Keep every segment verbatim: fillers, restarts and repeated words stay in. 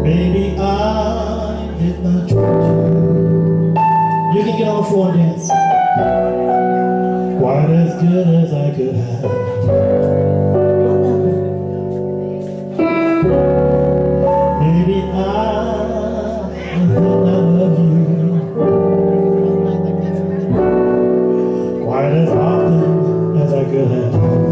Baby, I did not treat you. You can get on the floor and dance. Quite as good as I could have. Baby, I did not love you quite as often as I could have.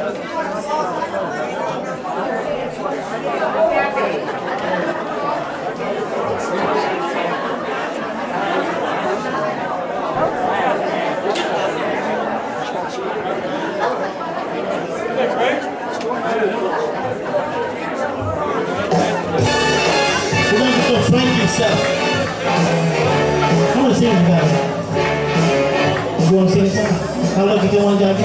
Stuff. I want to sing about it. You want to sing something? How lucky you want to get?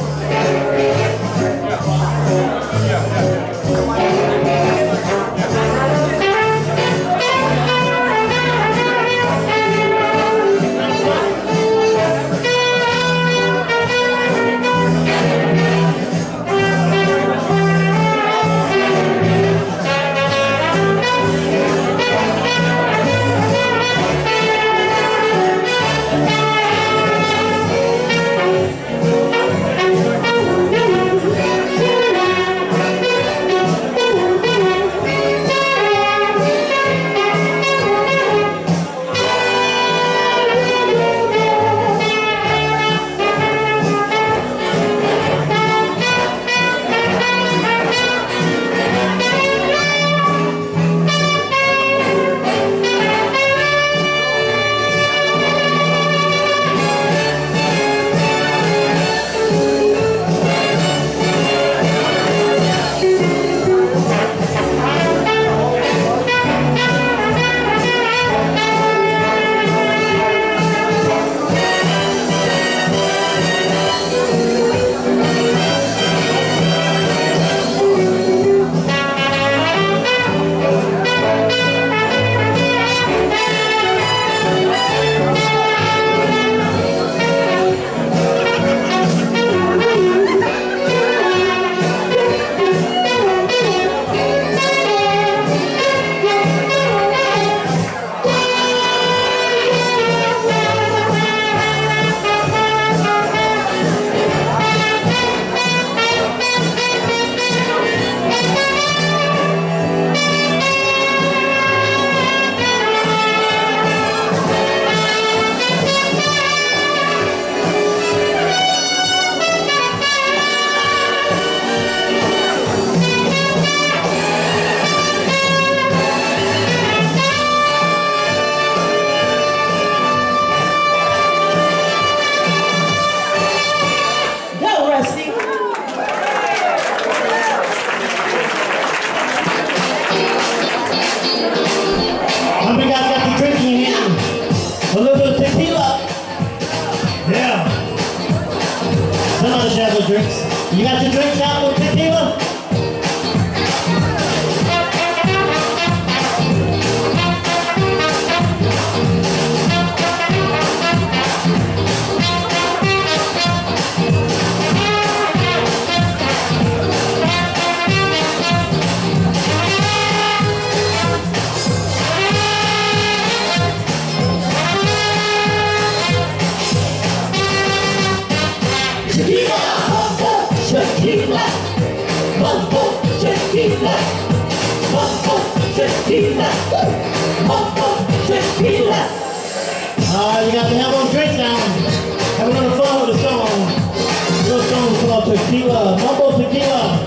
Drinks. You got your drinks out with tequila? Tequila, mambo, tequila, mambo, tequila, mambo, tequila. Uh, you got to have those drinks down. Have a little fun with the song. This song is called Tequila, Mambo Tequila.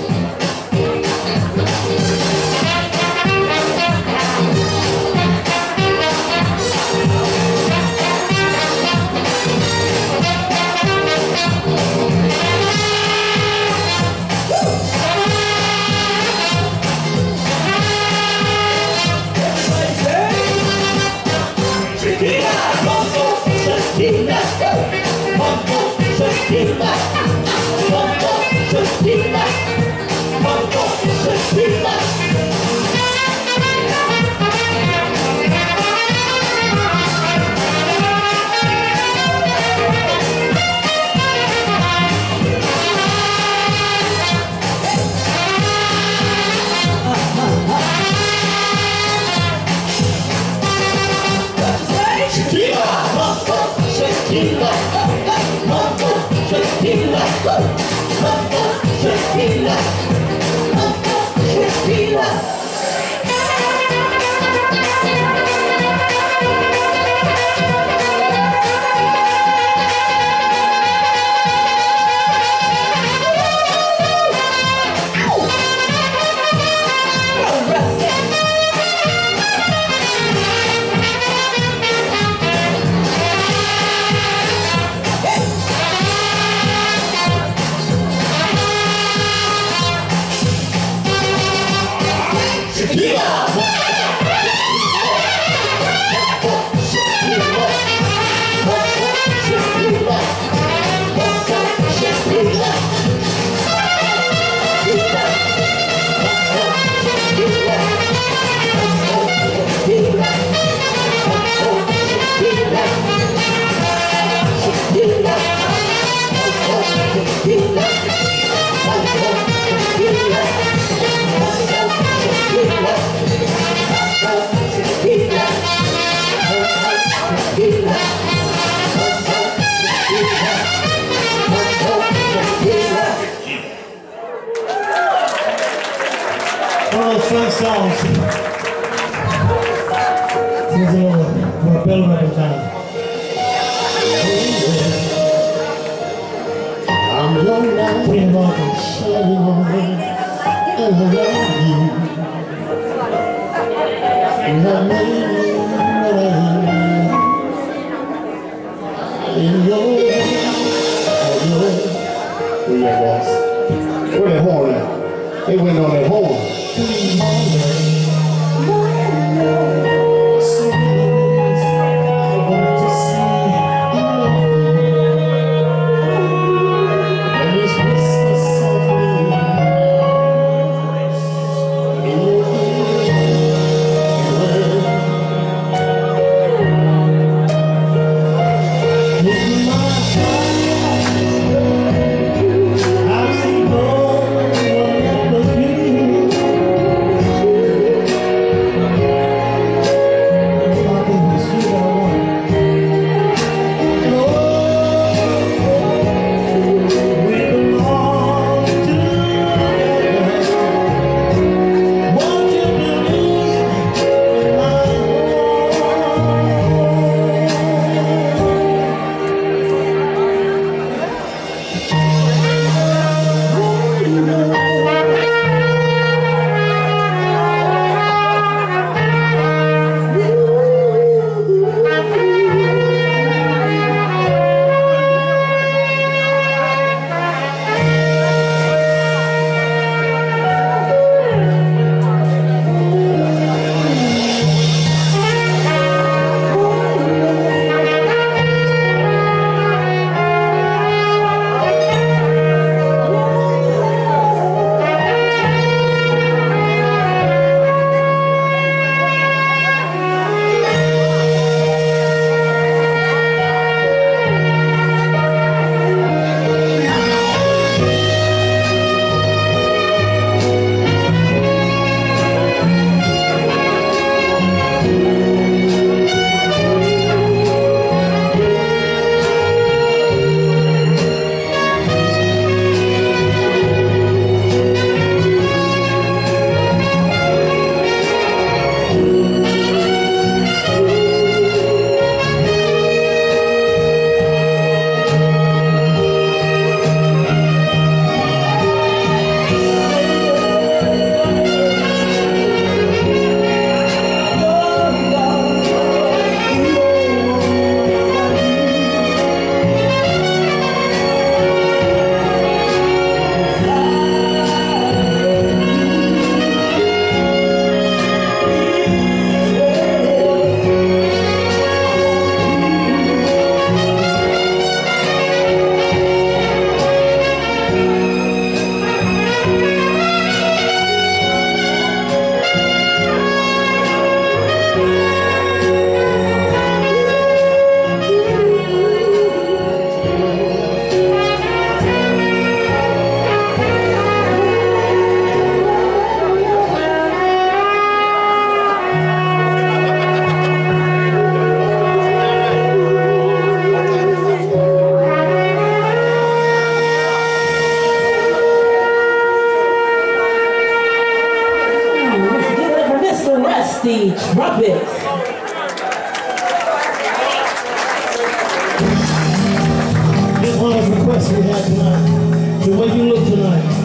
Tequila, mambo, tequila, mambo, tequila. One of those fun songs. There's a little more building up in time. I'm your light, we're walking, shining on me, and I love you. You have made me what I am. In your way, where your boss? Where that horn at? They went on that horn. The trumpet. This one of the requests we had tonight. The way you look tonight.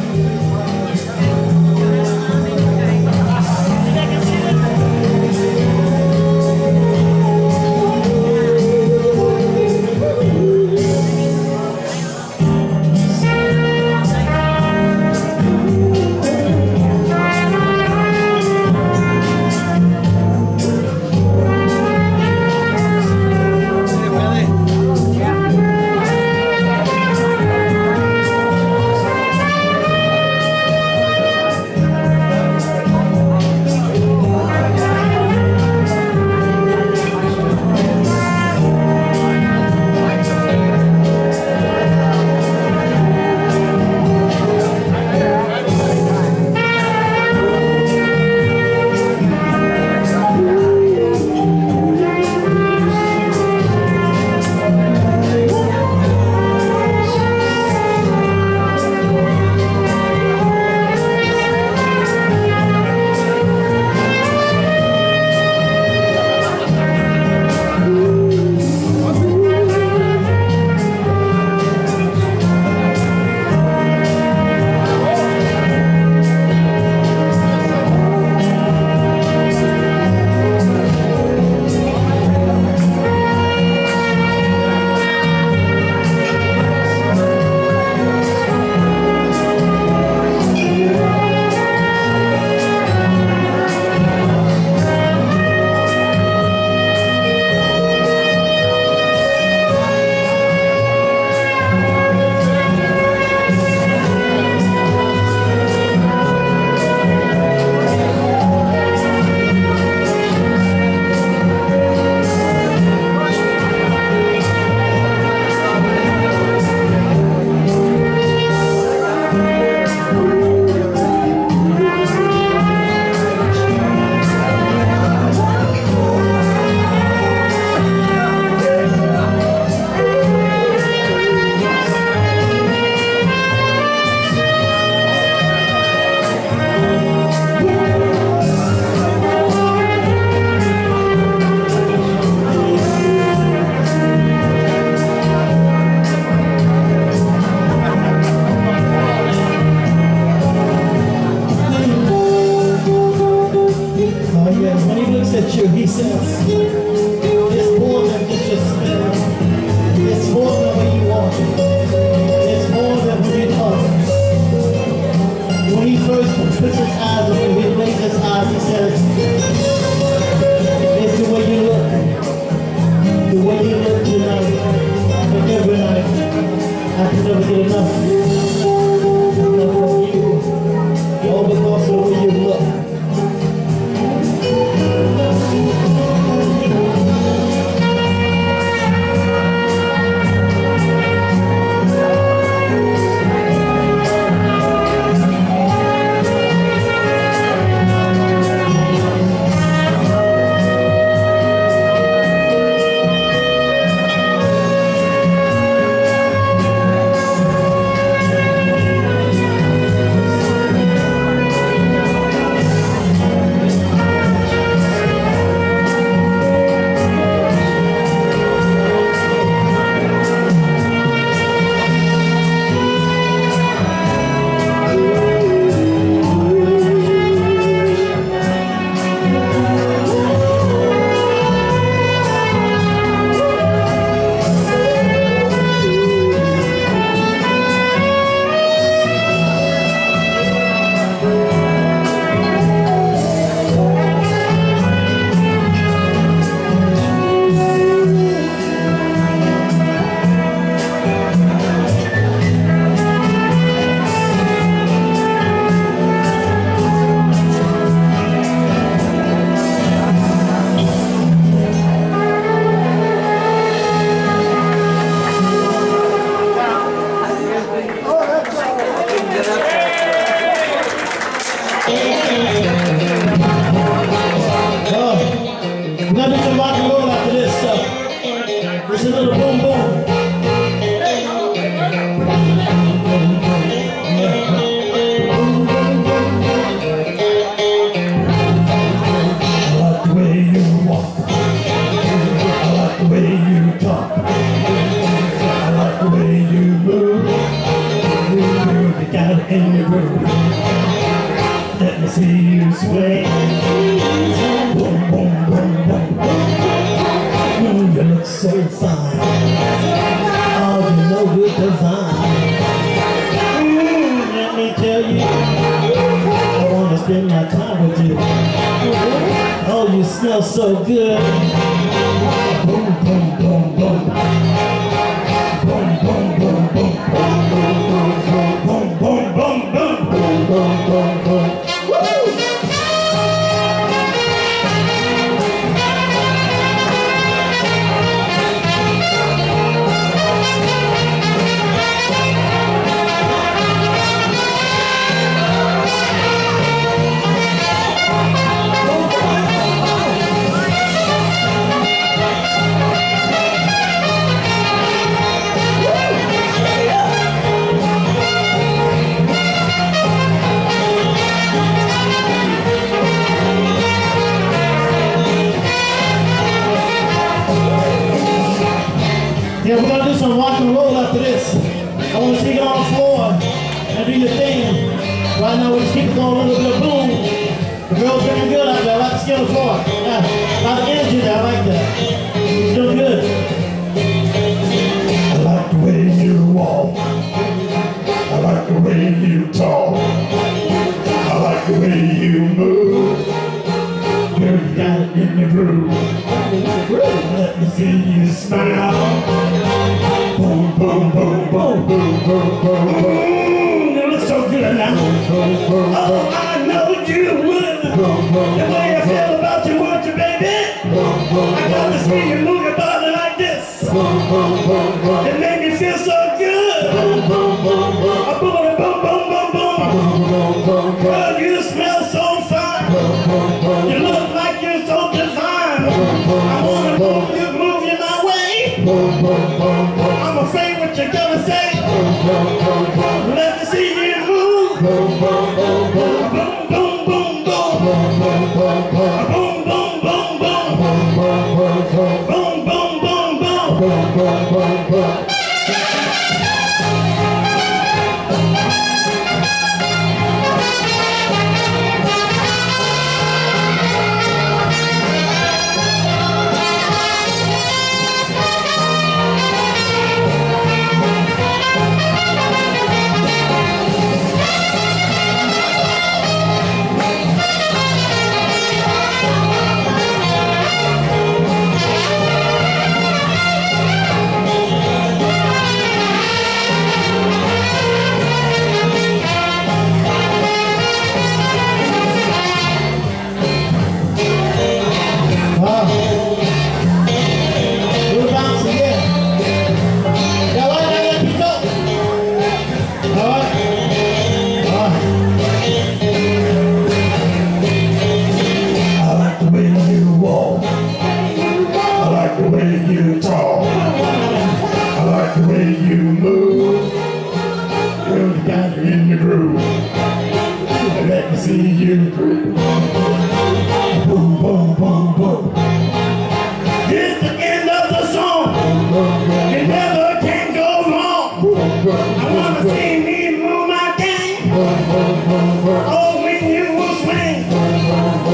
at you. He says, it's more than just your smell. It's more than when you walk. It's more than when you talk. When he first puts his eyes on you, he raises his eyes, he says, it's the way you look. The way you look tonight. And every night. I can never get enough. Enough of you. All because of the way you look. Let me see you sway. Boom, boom, boom, boom. Mm, you look so fine. Oh, you know you're divine. Mm, let me tell you, I want to spend my time with you. Oh, you smell so good. Boom, boom, boom, boom. Boom, boom, boom, boom. Boom, boom, boom, boom, boom. Boom, boom, boom, boom. Yeah, we're going to do some rock and roll after this. I want to see you on the floor and do your thing. Right now, we're just keep going a little bit of boom. The girl's looking good out there. I like to see on the floor. Yeah, a lot of energy there. I like that. It's doing good. I like the way you walk. I like the way you talk. I like the way you move. Girl, you got it in the groove. Let me see you smile. Boom, boom, boom, boom, boom, boom, boom, boom. You look so good now. Oh, I know you would. The way I feel about you, want you, baby. I got to see you move your body like this. It made me feel so good. Boom, boom, boom, boom, boom, boom. Girl, you smell so fine. You look like you're so divine. I wanna move you, move you my way. I'm afraid what you're gonna say. Let me see you move. Boom, boom, boom, boom. Boom, boom, boom, boom. Boom, boom, boom, boom. Boom, boom, boom, boom. Boom, boom, boom, boom.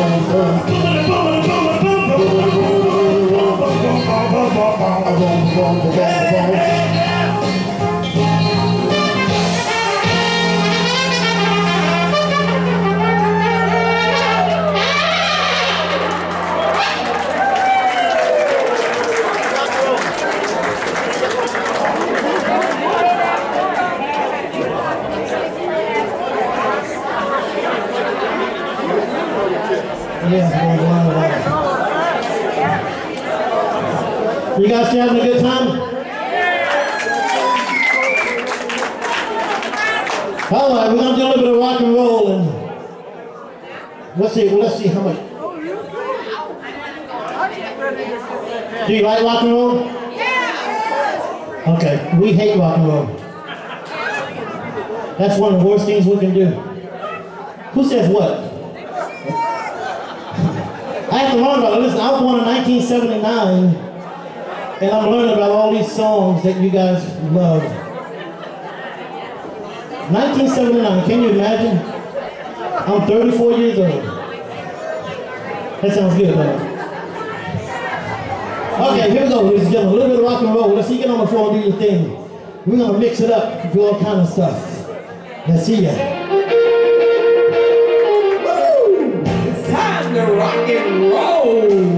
You guys still having a good time? All right, we're gonna do a little bit of rock and roll, and let's see. Well, let's see how much. Do you like rock and roll? Yeah. Okay, we hate rock and roll. That's one of the worst things we can do. Who says what? I have to learn about it. Listen, I was born in nineteen seventy-nine. And I'm learning about all these songs that you guys love. nineteen seventy-nine, can you imagine? I'm thirty-four years old. That sounds good, man. Okay, here we go, ladies and gentlemen. A little bit of rock and roll. Let's see you get on the floor and do your thing. We're gonna mix it up, do all kind of stuff. Let's see ya. Woo! It's time to rock and roll.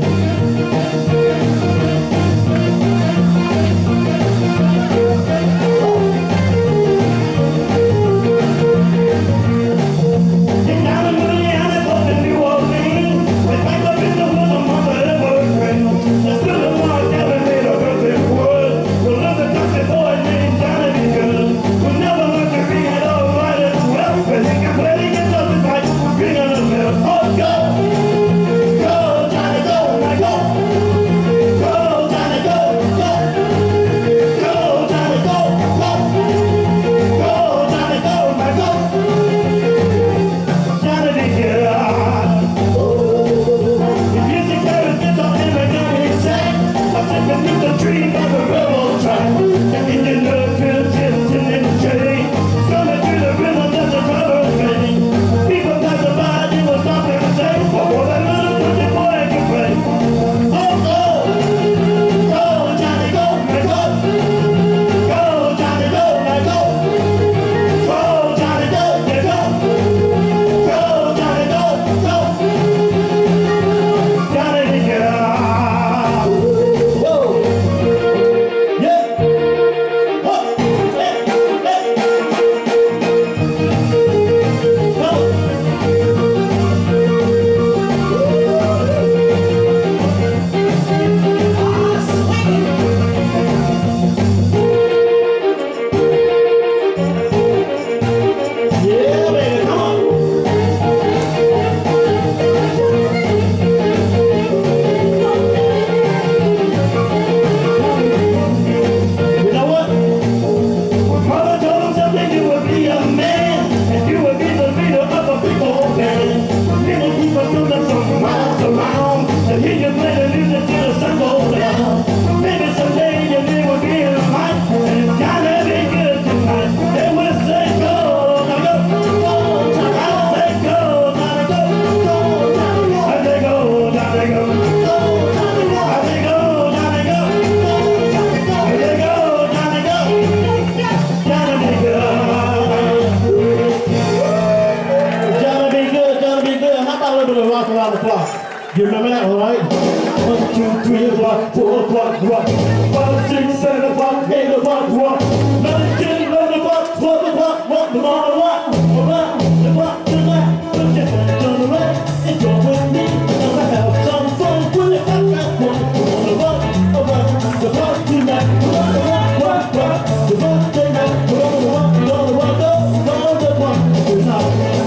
You remember that, all right? One, two, three o'clock, four o'clock, rock. Five, six, seven o'clock, eight o'clock, rock. Nine, ten, eleven o'clock, twelve o'clock, rock. Come on, rock. Around the clock tonight. Put your hands on the rack and go with me. Gonna have some fun when it got that one. We're gonna rock around the clock tonight. We're gonna rock, rock, rock. The birthday night. We're gonna rock, we're gonna rock around the clock tonight.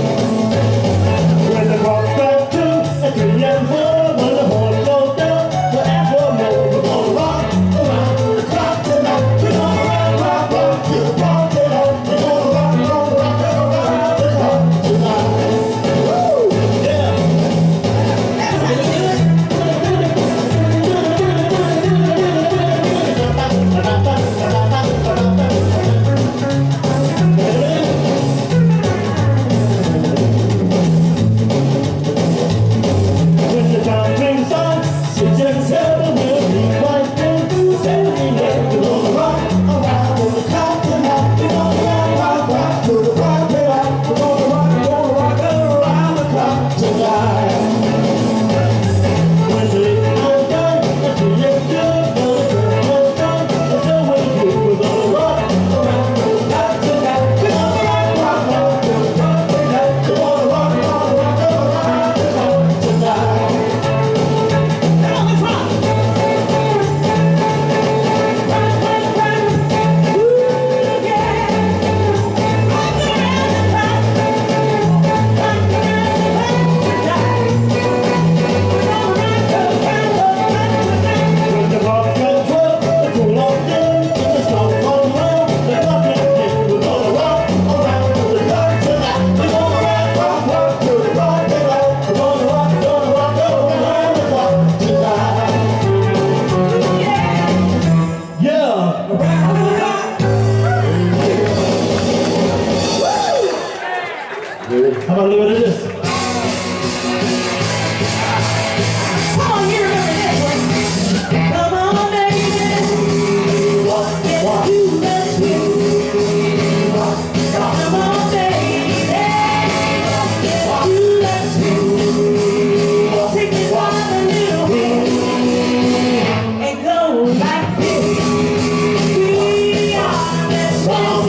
When the clock strikes two and three and four, when the horn goes down, we'll ask for more. We're gonna rock around the clock tonight. We're gonna rock, rock, rock. Rock it out. We're gonna rock, rock, rock. Come on, you remember this one. Come on, baby. Let's do the twist. Come on, baby. Let's do the twist. Take it on a little bit and go like this. We are the twist.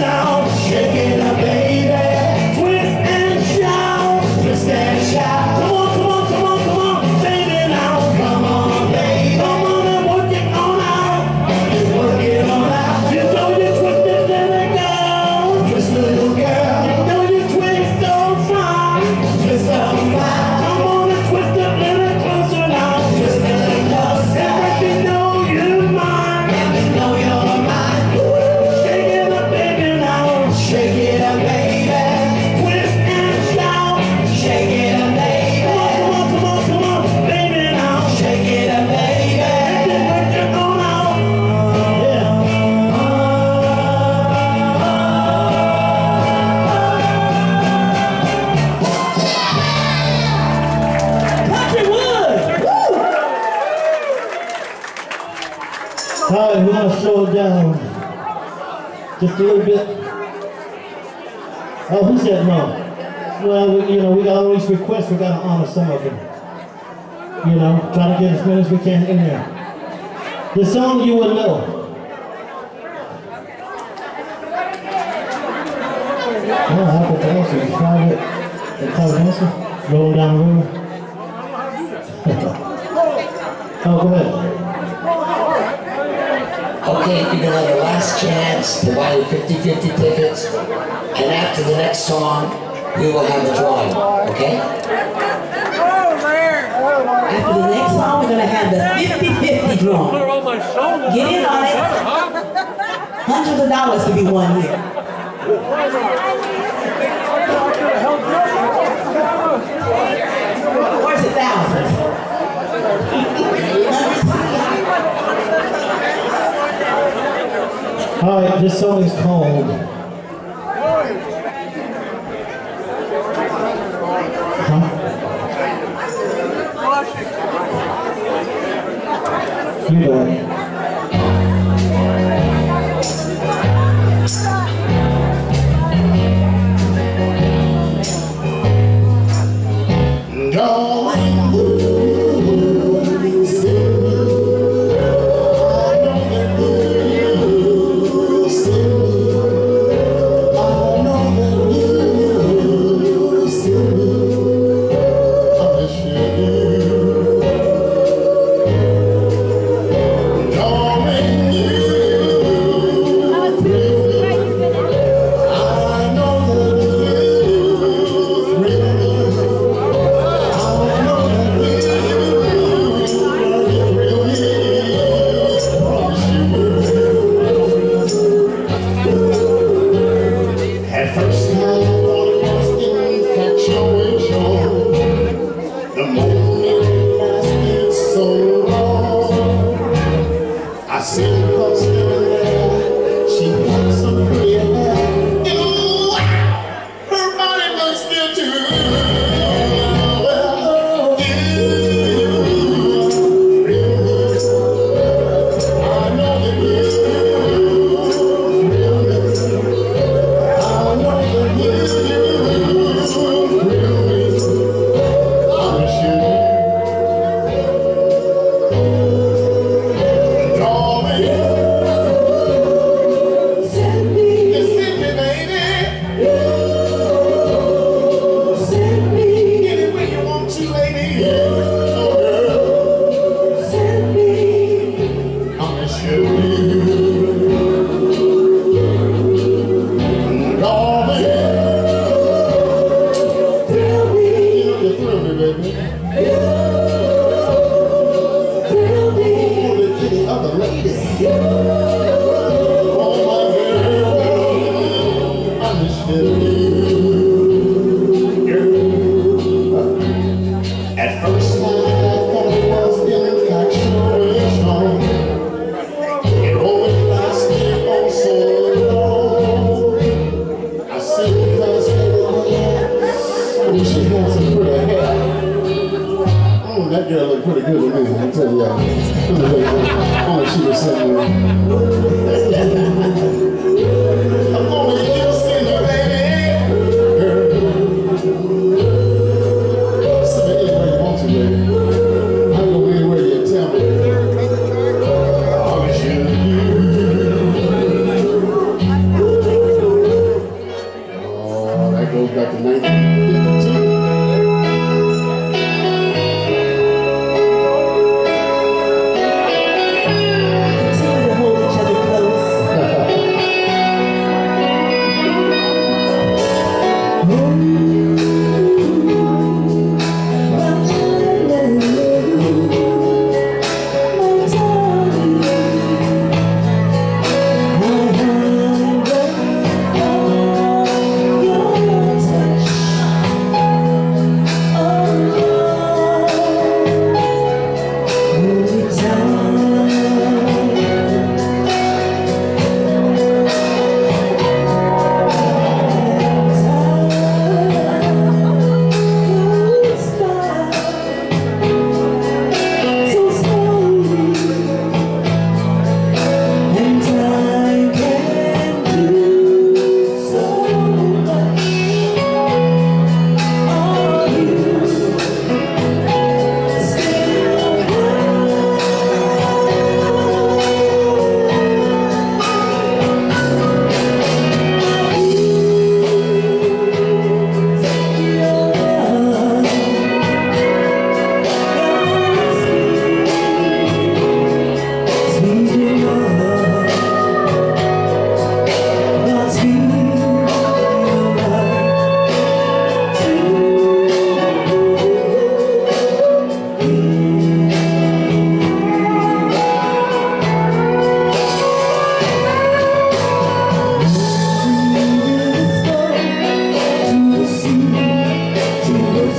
Twist and shout. slow it down just a little bit. Oh, who said no? Well, we, you know, we got all these requests, we got to honor some of them. You know, try to get as many as we can in there. The song you will know. Oh, Apple Dancing, you tried it. The Apple Dancing, rolling down the road. Oh, go ahead. Okay, you're gonna have your last chance to buy your fifty fifty tickets, and after the next song, we will have the drawing, okay? After the next song, we're going to have the fifty fifty drawing. Get in on it. Hundreds of dollars to be won here. Or is it thousands? All right, this song is called huh? You know it. That girl looked pretty good to me, I tell you. Only she was sitting there. I'm gonna let you see me, baby. Sit me anywhere you want to, baby. I'm gonna be anywhere you tell me. Oh, you. Oh, that goes back to nineteen fifty-two.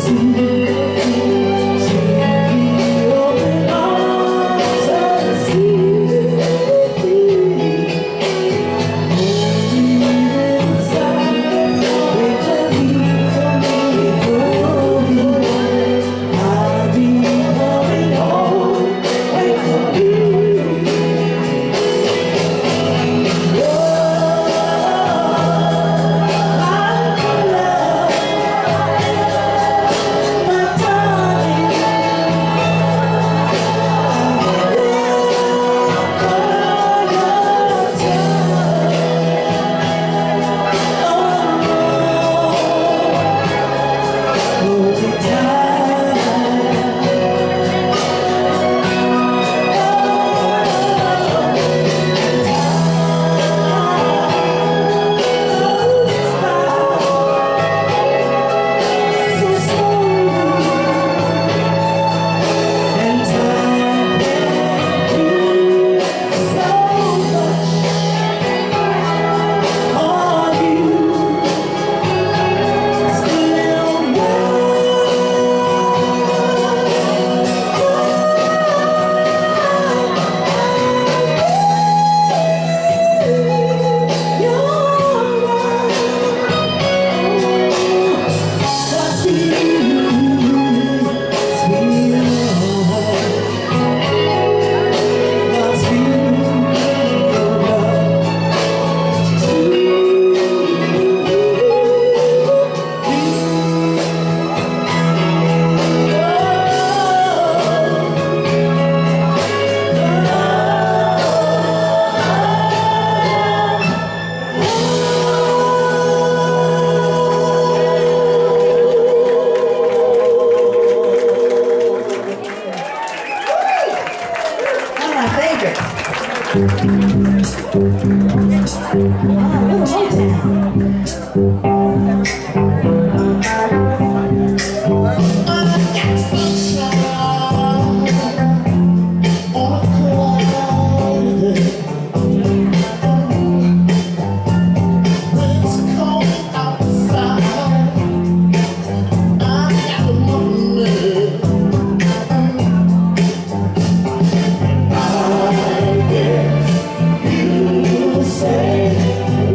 Say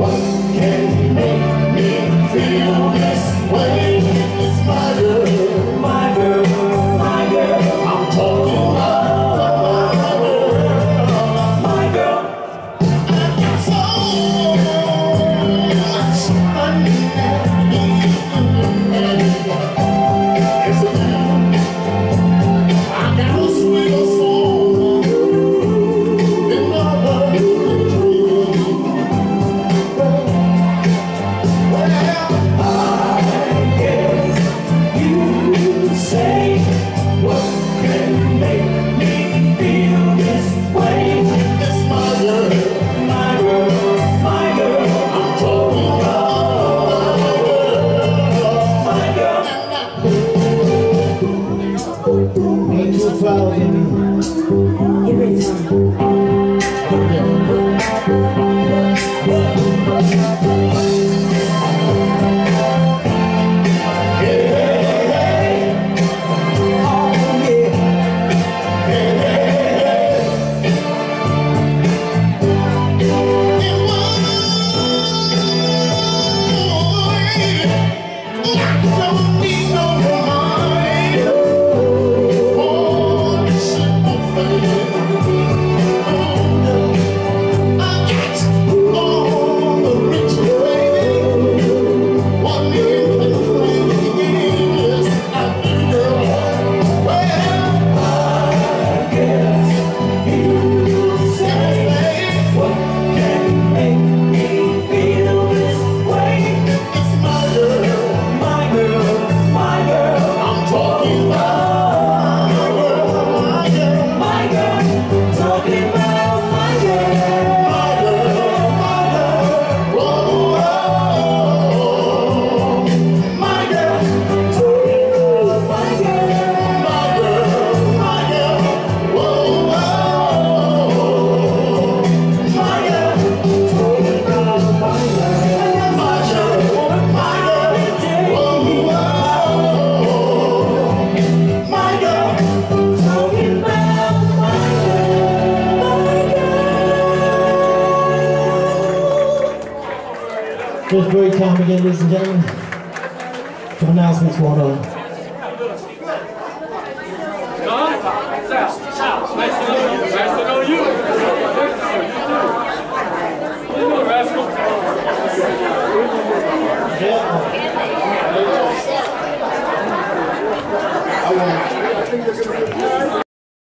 It's break time again, ladies and gentlemen. Some announcements going on.